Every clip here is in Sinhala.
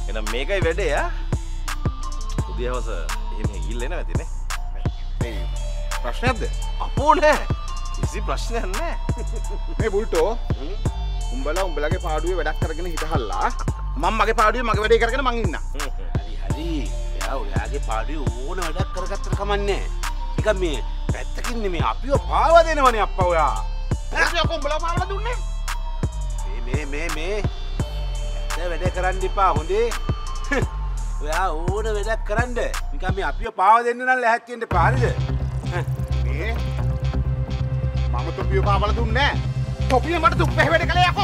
එහෙනම් මේකයි වැඩේ ආ. උදේ හවස එහෙම ගිහිල්ලා එනවා ඇතිනේ. මේ ප්‍රශ්නයක්ද? අපෝ නෑ. කිසි ප්‍රශ්නයක් නෑ. මේ බුල්ටෝ උඹලගේ පාඩුවේ වැඩක් කරගෙන හිටහල්ලා මම මගේ පාඩුවේ මගේ වැඩේ කරගෙන මං ඉන්නා. හරි. එයා ඔයාගේ පාඩුවේ ඕන වැඩක් කරගත්තට කමන්නේ. නිකන් මේ පැත්තකින් නෙමෙයි අපිව පාවා දෙනවනේ අප්පා ඔයා. ඈ උඹලා පාවලා දුන්නේ? මේ දැන් වැඩ කරන්න එපා හොඳේ. ඔයා ඕන වැඩක් කරන්න. නිකන් මේ අපිව පාවා දෙන්න නම් ලැහැත් වෙන්න එපා හරිද? මේ මම තොපිය පාවලා දුන්නේ නෑ. තොපිය මට දුප්පේ වැඩ කළේ යකෝ.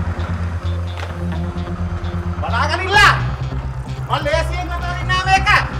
Balagan illa. Malaysia nggak tahu nama mereka.